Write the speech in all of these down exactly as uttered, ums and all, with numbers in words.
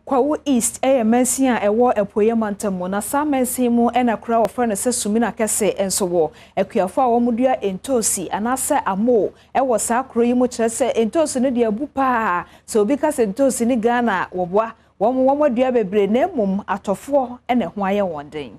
Kwawu East eye mensi a ewo epoye mantamu na sa mensi mu ena kura wo frɛ no sɛ Suminakese enso wo akuafo a wo mudua entosi anase amo ewo sa kuro yi mu kyerɛ sɛ entosi no de abu pa so obi ka sɛ entosi ni Ghana wo boa wo mo wo madua bebre na emum atofo ena ho aye wonden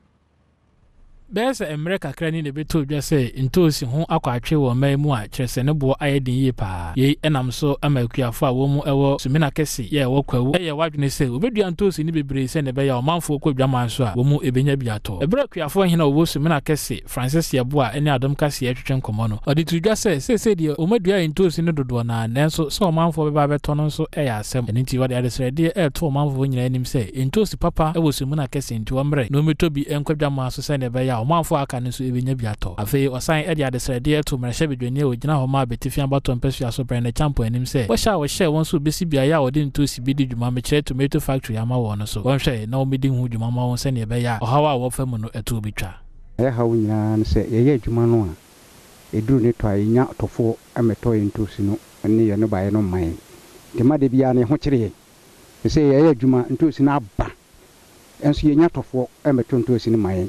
Besa America krani ne beto dwa se ntosi ho akwatwe wo man mu a kyerese ne bo ayedin yi pa ye enam so amakuafo a wo mu ewo Suminakese ye wo kwawu eye wadwene se obedua ntosi ne bebre se ne be ya omanfo kwadwaman so a wo mu ebenya biato ebra kuafo hina wo Suminakese Francis Yebo a ene Adom Kasee atwetwe nkomo no odi tu dwa se se se de omadua ntosi ne dodo na nanso so omanfo be ba beto no so eya asem eni ti wade adesrede e to omanfo nyina anim se ntosi papa ewo Suminakese nti wo mre no metobi enkwadwaman so se ne be ya omanfo aka ne so ebenya biato afei osan e de adesrede e to mrehye bedwani o gina ho ma betifia bato mpesua so brand champion anim se wo sha wo hye won so besi bia ya odi ntosi bi di dwuma me kire tomato factory ama wo no so won hwe na o medi hu dwuma ma won se ne be ya ohawa wo fa mu no eto bitwa e hawo nyina ne se ye ye dwuma no a eduru ne to anya tofo ameto ntosi no ne ye no bae no man de ma de bia ne ho kire ye se ye ye dwuma ntosi na aba enso ye nya tofo ameto ntosi ne man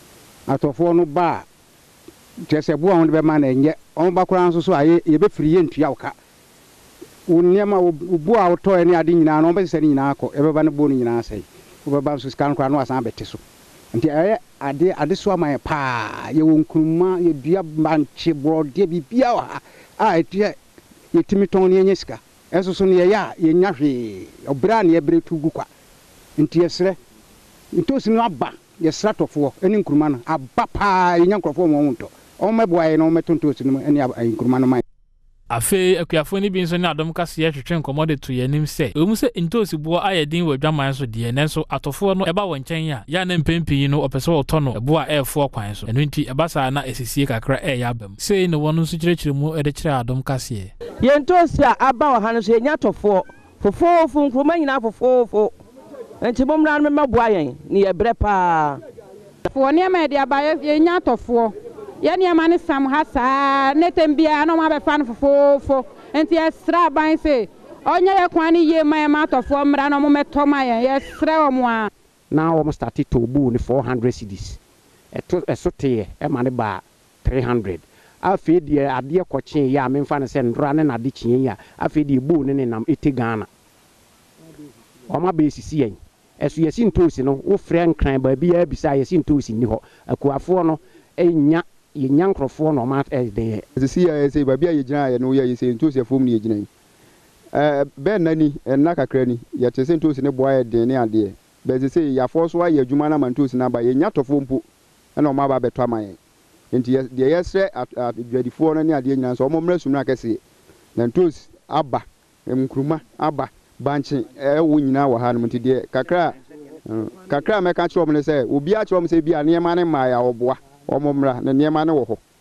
atofo no ba jese bo won be ma na enye on ba kura nso so aye ye be firi ye ntua woka woniema obu a woto ene ade nyina no be se ne nyina akọ ebe ba ne bo no nyina asai wo be ba nso scan kura no asan bete so nti aye ade ade so aman pa ye wonkuruma ye dua manche brode bibia wa a etia ye timi ton ne enye sika enso so ne ye ya ye nya hwe obra ne ye bre tugu kwa nti yesre ntosi no aba yesra tofo eni nkuruma no aba pa ye nya nkrofo mo wonto o meboaye no metontosi no eni nkuruma no man afe akuafo ni bi nso ne Adom Kasee atwetwe nkomo de to yanim se omu se ntosi bo ayedin wadwaman so de nenso atofo no eba wonchen ya ya na mpempi no opeso oto no ebo a efo kwan so eno nti ebasa na esisie kakra e ya bam sei ne wono nso kyerɛkyerɛ mu e de kyerɛ Adom Kasee ye ntosi a aba wa hanu so enya tofo fofofo nkroma nyina fofofo enti bomra no meboa yen ne ye bre pa fo ne ma de aba ye nya tofo ye ne ma ne sam ha saa ne tembia no ma be fa no fofofo enti esra ban se onye ye kwan ye ma ma tofo mra no mo meto ma ye esra o mo a na o mo start to bu ni four hundred cedis eto esote e ma ne ba three hundred afi de ade kwɔkye ya me mfa ne se ndra ne na de kyen ya afi de bu ne ne nam eti Ghana o ma be sisi yen esu yesi ntosi no wo frɛ nkran ba bia bisa yesi ntosi ni ho akuafo no enya ye nyankrofo no ma de sisi ya yesi ba bia ye gina ya no ya yesi ntosi afom ni ye gina eh ben nani enna kakra ni ya tese ntosi ne boa ye de ne ade be sisi ya fo so aye adwuma na mantosi na ba ye nya tofo mpo na o ma ba beto amaye enti de yesre adwadifo no ne ade nyina so o mo mra Suminakese na ntosi aba emkruma aba banchi e wo nyina wa ha no nti de kakra kakra meka kyerɛ mo ne sɛ obi a kyerɛ mo sɛ bia niema ne ma ya oboa o mo mra na niema ne wo ho